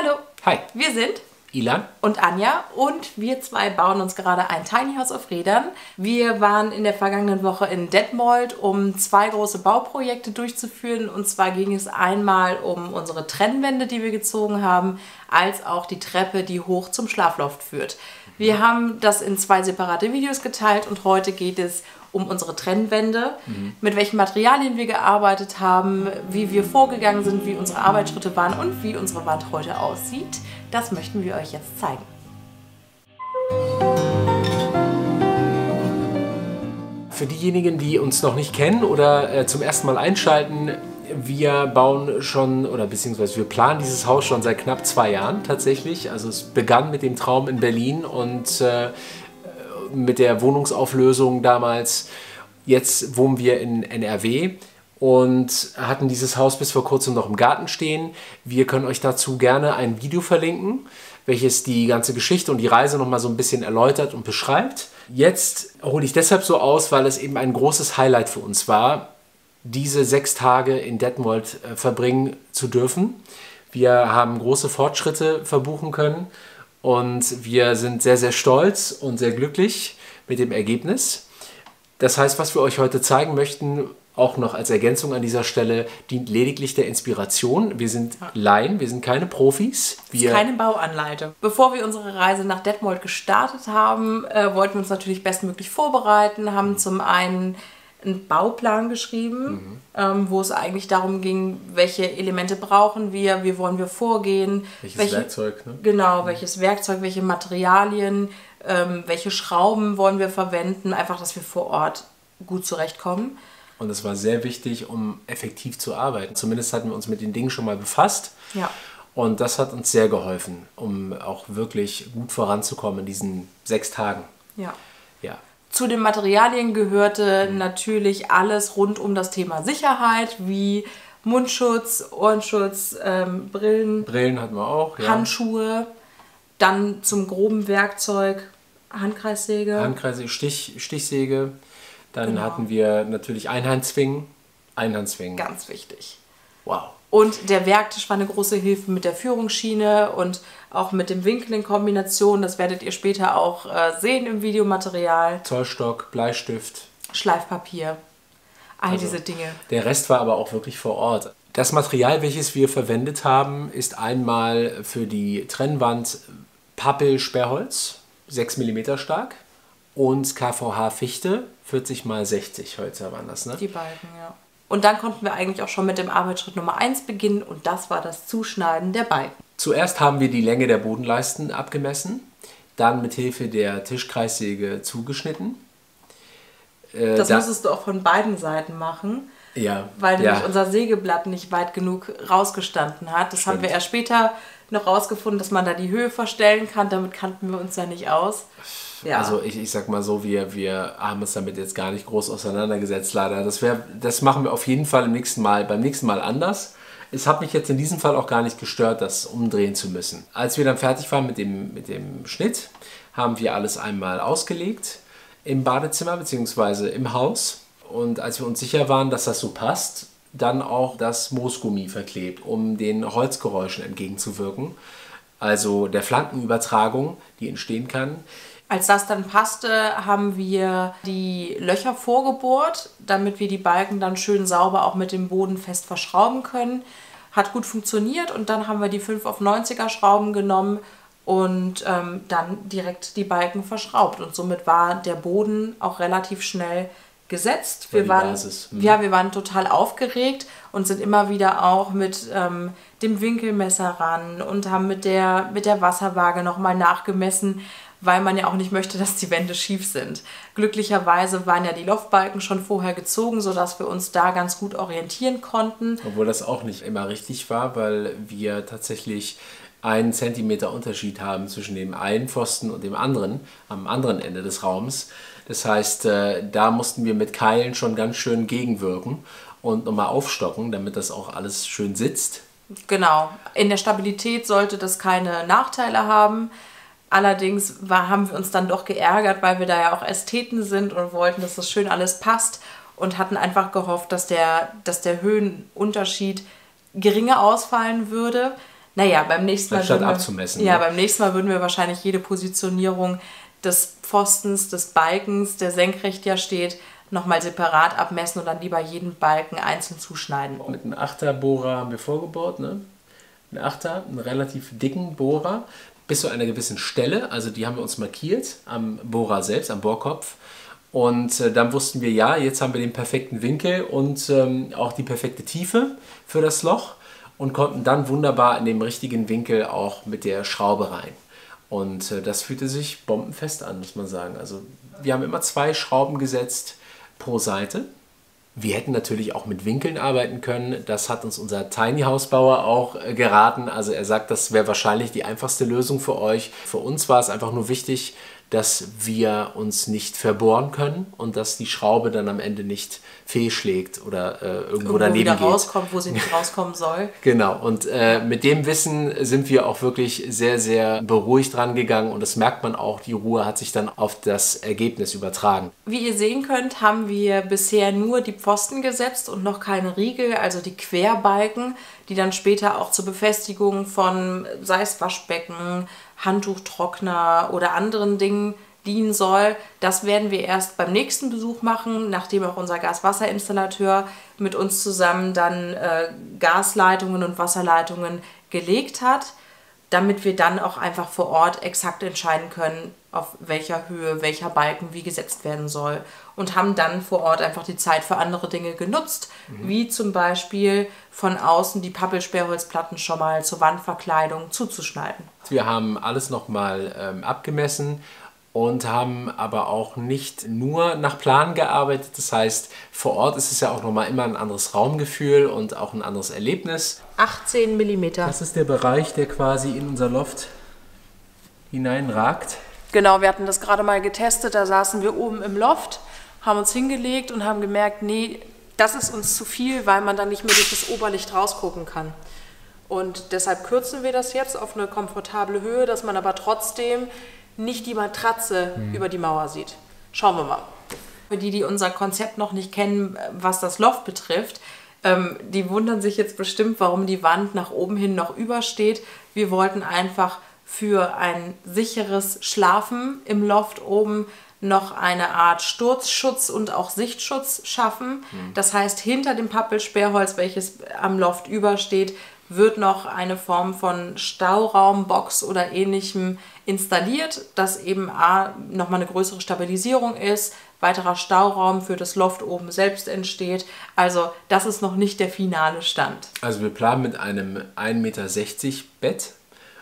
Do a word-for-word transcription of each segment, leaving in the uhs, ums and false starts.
Hallo. Hi. Wir sind Ilan und Anja und wir zwei bauen uns gerade ein Tiny House auf Rädern. Wir waren in der vergangenen Woche in Detmold, um zwei große Bauprojekte durchzuführen. Und zwar ging es einmal um unsere Trennwände, die wir gezogen haben, als auch die Treppe, die hoch zum Schlafloft führt. Wir haben das in zwei separate Videos geteilt und heute geht es um unsere Trennwände, mhm. mit welchen Materialien wir gearbeitet haben, wie wir vorgegangen sind, wie unsere Arbeitsschritte waren und wie unsere Wand heute aussieht. Das möchten wir euch jetzt zeigen. Für diejenigen, die uns noch nicht kennen oder äh, zum ersten Mal einschalten, wir bauen schon, oder beziehungsweise wir planen dieses Haus schon seit knapp zwei Jahren tatsächlich. Also es begann mit dem Traum in Berlin und äh, mit der Wohnungsauflösung damals. Jetzt wohnen wir in N R W und hatten dieses Haus bis vor kurzem noch im Garten stehen. Wir können euch dazu gerne ein Video verlinken, welches die ganze Geschichte und die Reise noch mal so ein bisschen erläutert und beschreibt. Jetzt hole ich deshalb so aus, weil es eben ein großes Highlight für uns war, diese sechs Tage in Detmold äh, verbringen zu dürfen. Wir haben große Fortschritte verbuchen können und wir sind sehr, sehr stolz und sehr glücklich mit dem Ergebnis. Das heißt, was wir euch heute zeigen möchten, auch noch als Ergänzung an dieser Stelle, dient lediglich der Inspiration. Wir sind Laien, wir sind keine Profis. Wir keine Bauanleitung. Bevor wir unsere Reise nach Detmold gestartet haben, äh, wollten wir uns natürlich bestmöglich vorbereiten, haben zum einen einen Bauplan geschrieben, mhm. ähm, wo es eigentlich darum ging, welche Elemente brauchen wir, wie wollen wir vorgehen. Welches welche, Werkzeug. Ne? Genau, mhm. welches Werkzeug, welche Materialien, ähm, welche Schrauben wollen wir verwenden, einfach, dass wir vor Ort gut zurechtkommen. Und das war sehr wichtig, um effektiv zu arbeiten. Zumindest hatten wir uns mit den Dingen schon mal befasst. Ja. Und das hat uns sehr geholfen, um auch wirklich gut voranzukommen in diesen sechs Tagen. Ja. Ja. Zu den Materialien gehörte natürlich alles rund um das Thema Sicherheit, wie Mundschutz, Ohrenschutz, ähm, Brillen. Brillen hatten wir auch, ja. Handschuhe. Dann zum groben Werkzeug Handkreissäge. Handkreissäge, Stich, Stichsäge. Dann Genau. hatten wir natürlich Einhandzwingen. Einhandzwingen. Ganz wichtig. Wow. Und der Werktisch war eine große Hilfe mit der Führungsschiene und auch mit dem Winkel in Kombination. Das werdet ihr später auch äh, sehen im Videomaterial. Zollstock, Bleistift. Schleifpapier. All also, diese Dinge. Der Rest war aber auch wirklich vor Ort. Das Material, welches wir verwendet haben, ist einmal für die Trennwand Pappel-Sperrholz, sechs Millimeter stark, und K V H-Fichte, vierzig mal sechzig Hölzer waren das, ne? Die Balken, ja. Und dann konnten wir eigentlich auch schon mit dem Arbeitsschritt Nummer eins beginnen und das war das Zuschneiden der Balken. Zuerst haben wir die Länge der Bodenleisten abgemessen, dann mit Hilfe der Tischkreissäge zugeschnitten. Äh, das da musstest du auch von beiden Seiten machen, ja, weil nämlich ja. unser Sägeblatt nicht weit genug rausgestanden hat. Das Stimmt. haben wir erst später noch rausgefunden, dass man da die Höhe verstellen kann. Damit kannten wir uns ja nicht aus. Ja. Also ich, ich sag mal so, wir, wir haben uns damit jetzt gar nicht groß auseinandergesetzt, leider. Das, wär, das machen wir auf jeden Fall im nächsten Mal, beim nächsten Mal anders. Es hat mich jetzt in diesem Fall auch gar nicht gestört, das umdrehen zu müssen. Als wir dann fertig waren mit dem, mit dem Schnitt, haben wir alles einmal ausgelegt im Badezimmer bzw. im Haus. Und als wir uns sicher waren, dass das so passt, dann auch das Moosgummi verklebt, um den Holzgeräuschen entgegenzuwirken. Also der Flankenübertragung, die entstehen kann. Als das dann passte, haben wir die Löcher vorgebohrt, damit wir die Balken dann schön sauber auch mit dem Boden fest verschrauben können. Hat gut funktioniert und dann haben wir die fünf auf neunziger Schrauben genommen und ähm, dann direkt die Balken verschraubt. Und somit war der Boden auch relativ schnell gesetzt. Wir waren, hm. ja, wir waren total aufgeregt und sind immer wieder auch mit ähm, dem Winkelmesser ran und haben mit der, mit der Wasserwaage nochmal nachgemessen, weil man ja auch nicht möchte, dass die Wände schief sind. Glücklicherweise waren ja die Loftbalken schon vorher gezogen, sodass wir uns da ganz gut orientieren konnten. Obwohl das auch nicht immer richtig war, weil wir tatsächlich einen Zentimeter Unterschied haben zwischen dem einen Pfosten und dem anderen, am anderen Ende des Raums. Das heißt, da mussten wir mit Keilen schon ganz schön gegenwirken und nochmal aufstocken, damit das auch alles schön sitzt. Genau. In der Stabilität sollte das keine Nachteile haben. Allerdings war, haben wir uns dann doch geärgert, weil wir da ja auch Ästheten sind und wollten, dass das schön alles passt und hatten einfach gehofft, dass der, dass der Höhenunterschied geringer ausfallen würde. Naja, beim nächsten Mal. Anstatt wir, abzumessen. Ja, ne? beim nächsten Mal würden wir wahrscheinlich jede Positionierung des Pfostens, des Balkens, der senkrecht ja steht, nochmal separat abmessen und dann lieber jeden Balken einzeln zuschneiden. Mit einem Achterbohrer haben wir vorgebohrt, ne? Ein Achter, einen relativ dicken Bohrer, bis zu einer gewissen Stelle, also die haben wir uns markiert am Bohrer selbst, am Bohrkopf. Und äh, dann wussten wir, ja, jetzt haben wir den perfekten Winkel und ähm, auch die perfekte Tiefe für das Loch und konnten dann wunderbar in dem richtigen Winkel auch mit der Schraube rein. Und äh, das fühlte sich bombenfest an, muss man sagen. Also wir haben immer zwei Schrauben gesetzt pro Seite. Wir hätten natürlich auch mit Winkeln arbeiten können. Das hat uns unser Tiny House Bauer auch äh, geraten. Also er sagt, das wäre wahrscheinlich die einfachste Lösung für euch. Für uns war es einfach nur wichtig, dass wir uns nicht verbohren können und dass die Schraube dann am Ende nicht fehlschlägt oder äh, irgendwo, irgendwo daneben wieder geht. rauskommt, wo sie nicht rauskommen soll. Genau, und äh, mit dem Wissen sind wir auch wirklich sehr, sehr beruhigt rangegangen und das merkt man auch, die Ruhe hat sich dann auf das Ergebnis übertragen. Wie ihr sehen könnt, haben wir bisher nur die Pfosten gesetzt und noch keine Riegel, also die Querbalken, die dann später auch zur Befestigung von, sei es Waschbecken, Handtuchtrockner oder anderen Dingen dienen soll. Das werden wir erst beim nächsten Besuch machen, nachdem auch unser Gaswasserinstallateur mit uns zusammen dann äh, Gasleitungen und Wasserleitungen gelegt hat, damit wir dann auch einfach vor Ort exakt entscheiden können, auf welcher Höhe welcher Balken wie gesetzt werden soll. Und haben dann vor Ort einfach die Zeit für andere Dinge genutzt, mhm. wie zum Beispiel von außen die Pappelsperrholzplatten schon mal zur Wandverkleidung zuzuschneiden. Wir haben alles nochmal ähm, abgemessen und haben aber auch nicht nur nach Plan gearbeitet. Das heißt, vor Ort ist es ja auch nochmal immer ein anderes Raumgefühl und auch ein anderes Erlebnis. achtzehn Millimeter. Das ist der Bereich, der quasi in unser Loft hineinragt. Genau, wir hatten das gerade mal getestet. Da saßen wir oben im Loft, haben uns hingelegt und haben gemerkt, nee, das ist uns zu viel, weil man dann nicht mehr durch das Oberlicht rausgucken kann. Und deshalb kürzen wir das jetzt auf eine komfortable Höhe, dass man aber trotzdem nicht die Matratze mhm. über die Mauer sieht. Schauen wir mal. Für die, die unser Konzept noch nicht kennen, was das Loft betrifft, ähm, die wundern sich jetzt bestimmt, warum die Wand nach oben hin noch übersteht. Wir wollten einfach für ein sicheres Schlafen im Loft oben noch eine Art Sturzschutz und auch Sichtschutz schaffen. Mhm. Das heißt, hinter dem Pappelsperrholz, welches am Loft übersteht, wird noch eine Form von Stauraumbox oder ähnlichem installiert, das eben A, nochmal eine größere Stabilisierung ist, weiterer Stauraum für das Loft oben selbst entsteht. Also das ist noch nicht der finale Stand. Also wir planen mit einem ein Meter sechzig Bett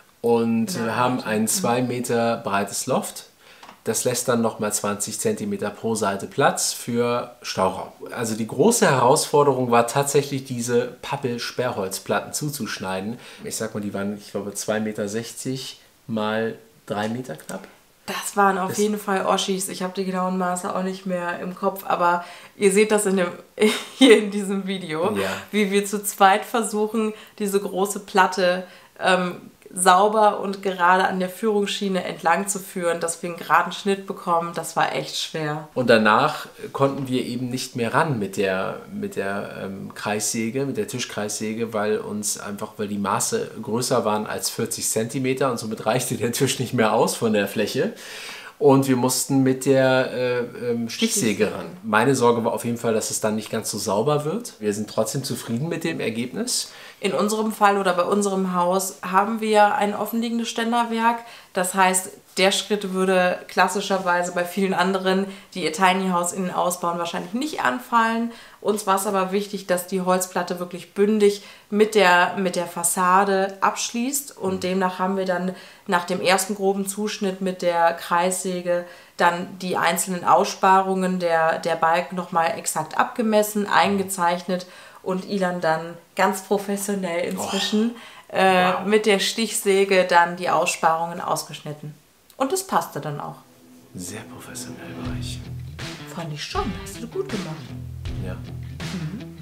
und ja, haben ein zwei Meter breites Loft. Das lässt dann nochmal zwanzig Zentimeter pro Seite Platz für Stauraum. Also die große Herausforderung war tatsächlich, diese Pappelsperrholzplatten zuzuschneiden. Ich sag mal, die waren, ich glaube, zwei Meter sechzig mal drei Meter knapp. Das waren auf das jeden Fall Oschis. Ich habe die genauen Maße auch nicht mehr im Kopf, aber ihr seht das in dem, hier in diesem Video, ja. wie wir zu zweit versuchen, diese große Platte ähm, sauber und gerade an der Führungsschiene entlang zu führen, dass wir einen geraden Schnitt bekommen. Das war echt schwer. Und danach konnten wir eben nicht mehr ran mit der, mit der ähm, Kreissäge, mit der Tischkreissäge, weil uns einfach, weil die Maße größer waren als vierzig Zentimeter und somit reichte der Tisch nicht mehr aus von der Fläche. Und wir mussten mit der äh, ähm, Stichsäge ran. Meine Sorge war auf jeden Fall, dass es dann nicht ganz so sauber wird. Wir sind trotzdem zufrieden mit dem Ergebnis. In unserem Fall oder bei unserem Haus haben wir ein offenliegendes Ständerwerk. Das heißt, der Schritt würde klassischerweise bei vielen anderen, die ihr Tiny House innen ausbauen, wahrscheinlich nicht anfallen. Uns war es aber wichtig, dass die Holzplatte wirklich bündig mit der, mit der Fassade abschließt. Und mhm. demnach haben wir dann nach dem ersten groben Zuschnitt mit der Kreissäge dann die einzelnen Aussparungen der, der Balken nochmal exakt abgemessen, eingezeichnet und Ilan dann ganz professionell inzwischen oh. äh, wow. mit der Stichsäge dann die Aussparungen ausgeschnitten. Und das passte dann auch. Sehr professionell war ich. Fand ich schon, hast du gut gemacht. Ja. Mhm.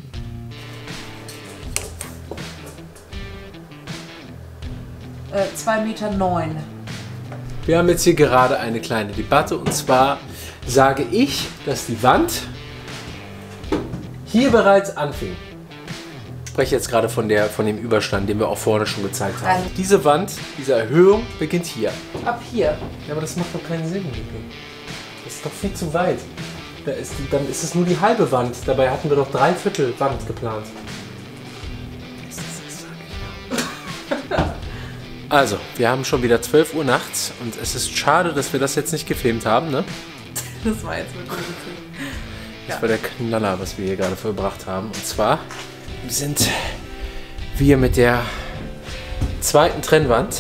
Äh, zwei Meter neun. Wir haben jetzt hier gerade eine kleine Debatte und zwar sage ich, dass die Wand hier bereits anfing. spreche jetzt gerade von, der, von dem Überstand, den wir auch vorne schon gezeigt haben. Also diese Wand, diese Erhöhung beginnt hier. Ab hier. Ja, aber das macht doch keinen Sinn. Das ist doch viel zu weit. Da ist die, dann ist es nur die halbe Wand. Dabei hatten wir doch drei Viertel Wand geplant. Also, wir haben schon wieder zwölf Uhr nachts und es ist schade, dass wir das jetzt nicht gefilmt haben, ne? Das war jetzt wirklich gefilmt. Das war der Knaller, was wir hier gerade vollbracht haben. Und zwar sind wir mit der zweiten Trennwand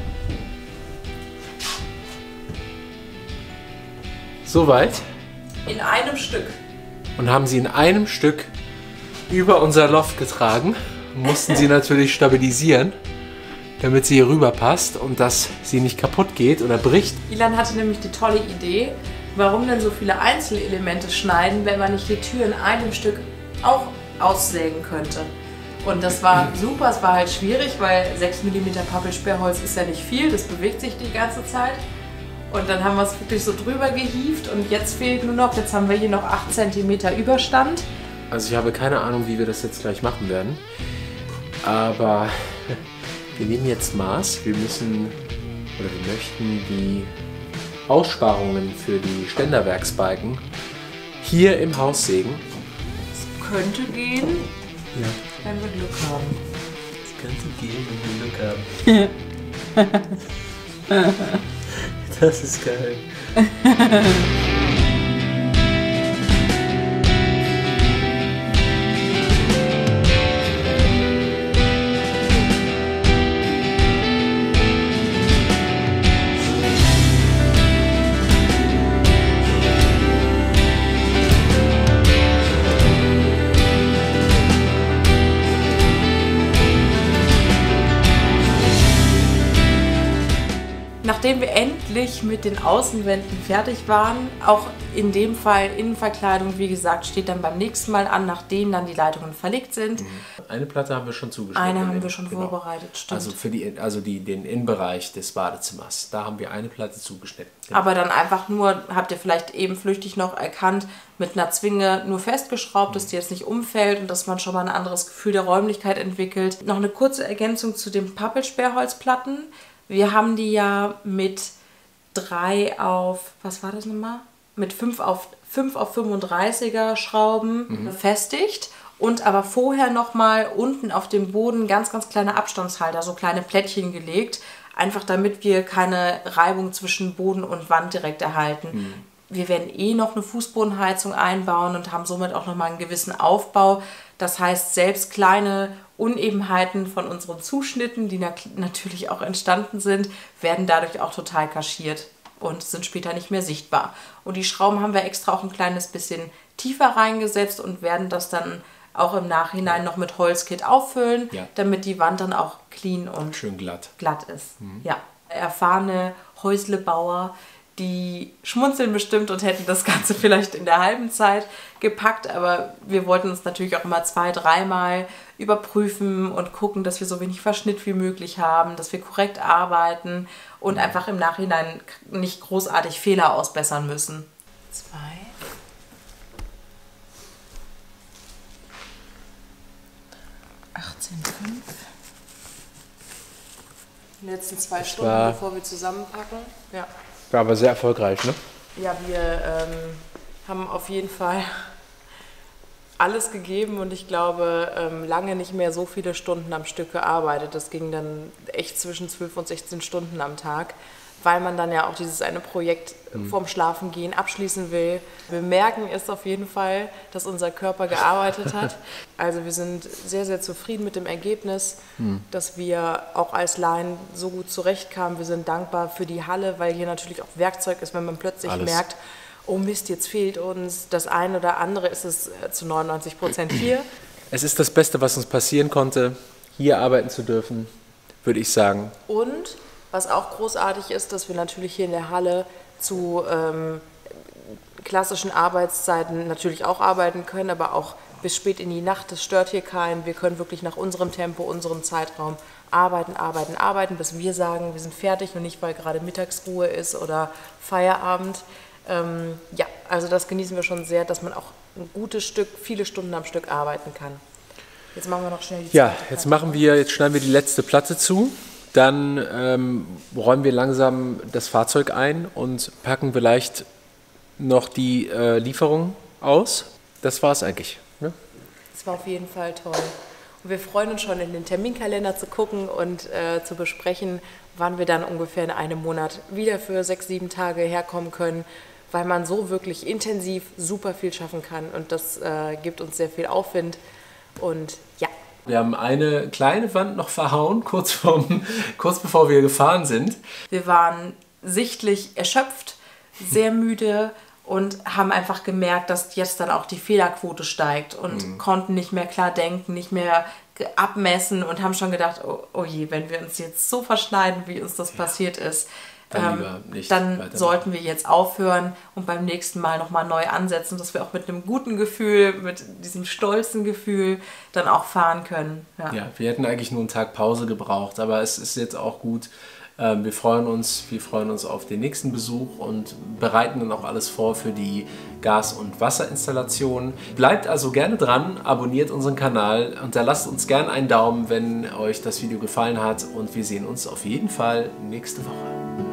so weit. In einem Stück. Und haben sie in einem Stück über unser Loft getragen. Mussten sie natürlich stabilisieren, damit sie hier rüber passt und dass sie nicht kaputt geht oder bricht. Ilan hatte nämlich die tolle Idee, warum denn so viele Einzelelemente schneiden, wenn man nicht die Tür in einem Stück auch aussägen könnte. Und das war super, es war halt schwierig, weil sechs Millimeter Pappelsperrholz ist ja nicht viel, das bewegt sich die ganze Zeit. Und dann haben wir es wirklich so drüber gehievt und jetzt fehlt nur noch, jetzt haben wir hier noch acht Zentimeter Überstand. Also ich habe keine Ahnung, wie wir das jetzt gleich machen werden, aber wir nehmen jetzt Maß. Wir müssen, oder wir möchten die Aussparungen für die Ständerwerksbalken hier im Haus sägen. Das könnte gehen, Ja. wenn wir Glück haben. Das könnte gehen, wenn wir Glück haben. Das ist geil. Nachdem wir endlich mit den Außenwänden fertig waren, auch in dem Fall Innenverkleidung, wie gesagt, steht dann beim nächsten Mal an, nachdem dann die Leitungen verlegt sind. Eine Platte haben wir schon zugeschnitten. Eine haben wir schon Genau. vorbereitet, stimmt. Also für die, also die, den Innenbereich des Badezimmers. Da haben wir eine Platte zugeschnitten. Genau. Aber dann einfach nur, habt ihr vielleicht eben flüchtig noch erkannt, mit einer Zwinge nur festgeschraubt, dass die jetzt nicht umfällt und dass man schon mal ein anderes Gefühl der Räumlichkeit entwickelt. Noch eine kurze Ergänzung zu den Pappelsperrholzplatten. Wir haben die ja mit drei auf, was war das nochmal? Mit fünf auf, fünf auf fünfunddreißiger Schrauben mhm. befestigt und aber vorher nochmal unten auf dem Boden ganz, ganz kleine Abstandshalter, so kleine Plättchen gelegt, einfach damit wir keine Reibung zwischen Boden und Wand direkt erhalten. Mhm. Wir werden eh noch eine Fußbodenheizung einbauen und haben somit auch nochmal einen gewissen Aufbau. Das heißt, selbst kleine Unebenheiten von unseren Zuschnitten, die na- natürlich auch entstanden sind, werden dadurch auch total kaschiert und sind später nicht mehr sichtbar. Und die Schrauben haben wir extra auch ein kleines bisschen tiefer reingesetzt und werden das dann auch im Nachhinein noch mit Holzkit auffüllen, ja. damit die Wand dann auch clean und schön glatt, glatt ist. Mhm. Ja, erfahrene Häuslebauer, die schmunzeln bestimmt und hätten das Ganze vielleicht in der halben Zeit gepackt, aber wir wollten uns natürlich auch immer zwei, dreimal überprüfen und gucken, dass wir so wenig Verschnitt wie möglich haben, dass wir korrekt arbeiten und einfach im Nachhinein nicht großartig Fehler ausbessern müssen. Zwei. achtzehn Komma fünf. Die letzten zwei das Stunden, bevor wir zusammenpacken. Ja. War aber sehr erfolgreich, ne? Ja, wir ähm, haben auf jeden Fall alles gegeben und ich glaube, ähm, lange nicht mehr so viele Stunden am Stück gearbeitet. Das ging dann echt zwischen zwölf und sechzehn Stunden am Tag, weil man dann ja auch dieses eine Projekt mhm. vorm Schlafengehen abschließen will. Wir merken es auf jeden Fall, dass unser Körper gearbeitet hat. Also wir sind sehr, sehr zufrieden mit dem Ergebnis, mhm. dass wir auch als Laien so gut zurechtkamen. Wir sind dankbar für die Halle, weil hier natürlich auch Werkzeug ist, wenn man plötzlich Alles. merkt, oh Mist, jetzt fehlt uns das eine oder andere, ist es zu neunundneunzig Prozent hier. Es ist das Beste, was uns passieren konnte, hier arbeiten zu dürfen, würde ich sagen. Und was auch großartig ist, dass wir natürlich hier in der Halle zu ähm, klassischen Arbeitszeiten natürlich auch arbeiten können, aber auch bis spät in die Nacht, das stört hier keinen. Wir können wirklich nach unserem Tempo, unserem Zeitraum arbeiten, arbeiten, arbeiten, bis wir sagen, wir sind fertig und nicht, weil gerade Mittagsruhe ist oder Feierabend. Ähm, ja, also das genießen wir schon sehr, dass man auch ein gutes Stück, viele Stunden am Stück arbeiten kann. Jetzt machen wir noch schnell die Ja, zweite jetzt Platte. machen wir, jetzt schneiden wir die letzte Platte zu. Dann ähm, räumen wir langsam das Fahrzeug ein und packen vielleicht noch die äh, Lieferung aus. Das war's eigentlich. Ne? Das war auf jeden Fall toll. Und wir freuen uns schon, in den Terminkalender zu gucken und äh, zu besprechen, wann wir dann ungefähr in einem Monat wieder für sechs, sieben Tage herkommen können, weil man so wirklich intensiv super viel schaffen kann. Und das äh, gibt uns sehr viel Aufwind. Und ja. Wir haben eine kleine Wand noch verhauen, kurz, vorm, kurz bevor wir gefahren sind. Wir waren sichtlich erschöpft, sehr müde und haben einfach gemerkt, dass jetzt dann auch die Fehlerquote steigt und mhm. konnten nicht mehr klar denken, nicht mehr abmessen und haben schon gedacht, oh, oh je, wenn wir uns jetzt so verschneiden, wie uns das ja. passiert ist, dann, ähm, dann sollten wir jetzt aufhören und beim nächsten Mal nochmal neu ansetzen, dass wir auch mit einem guten Gefühl, mit diesem stolzen Gefühl dann auch fahren können. Ja, ja wir hätten eigentlich nur einen Tag Pause gebraucht, aber es ist jetzt auch gut. Wir freuen uns, wir freuen uns auf den nächsten Besuch und bereiten dann auch alles vor für die Gas- und Wasserinstallation. Bleibt also gerne dran, abonniert unseren Kanal, hinterlasst uns gerne einen Daumen, wenn euch das Video gefallen hat und wir sehen uns auf jeden Fall nächste Woche.